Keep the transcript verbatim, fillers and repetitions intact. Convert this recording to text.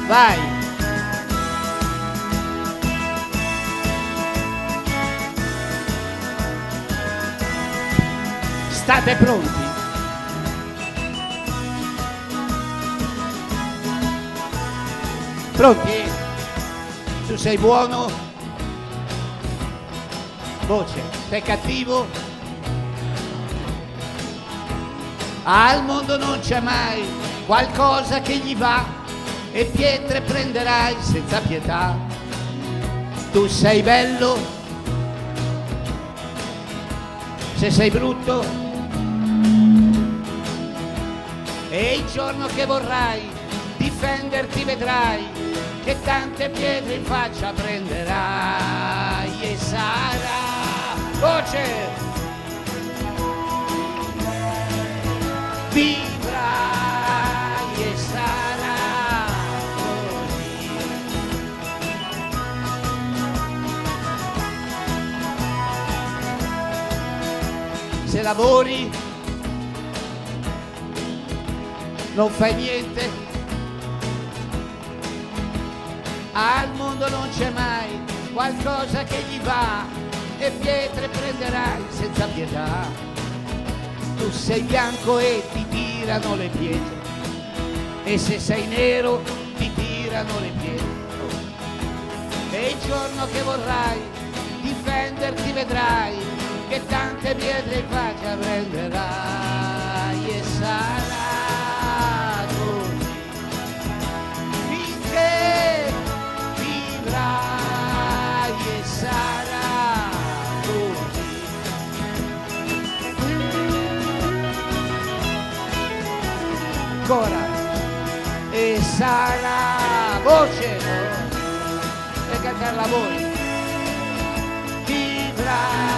Vai. State pronti? Pronti? Tu sei buono? Voce. Sei cattivo? Al mondo non c'è mai qualcosa che gli va e pietre prenderai senza pietà. Tu sei bello? Se sei brutto? E il giorno che vorrai difenderti vedrai che tante pietre in faccia prenderai e sarà voce, vivrai e sarà così. Se lavori non fai niente, al mondo non c'è mai qualcosa che gli va e pietre prenderai senza pietà. Tu sei bianco e ti tirano le pietre e se sei nero ti tirano le pietre e il giorno che vorrai difenderti vedrai che tante pietre in faccia prenderai e sarà e sarà così. Ancora e sarà voce e cantarla voi. Vivrai